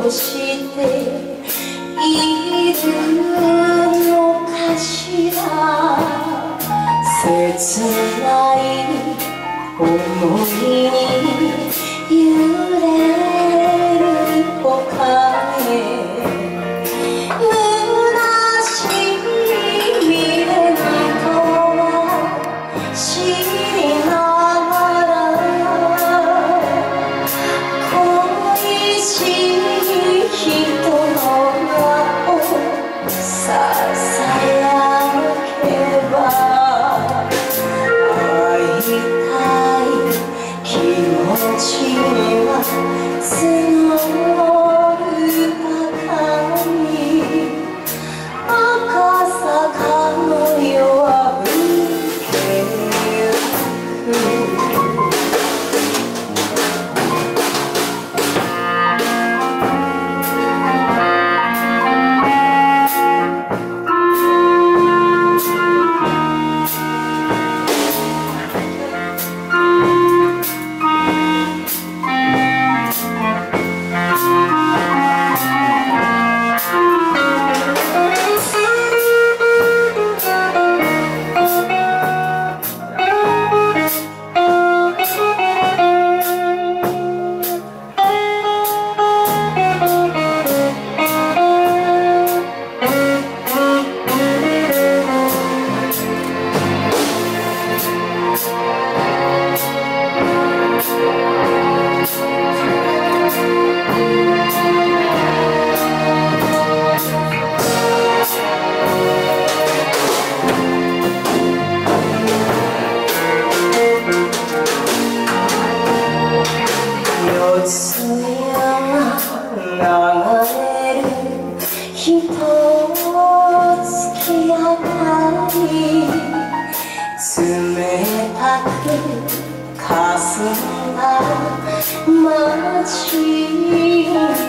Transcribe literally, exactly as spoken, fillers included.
しているのかしら。切ない想いに揺れる他へ虚しい未練とは知りながら恋しい人の名をささやけば気持ちには募るばかり赤坂の夜は更けゆく。流れるひとつき明かり冷たく霞んだ街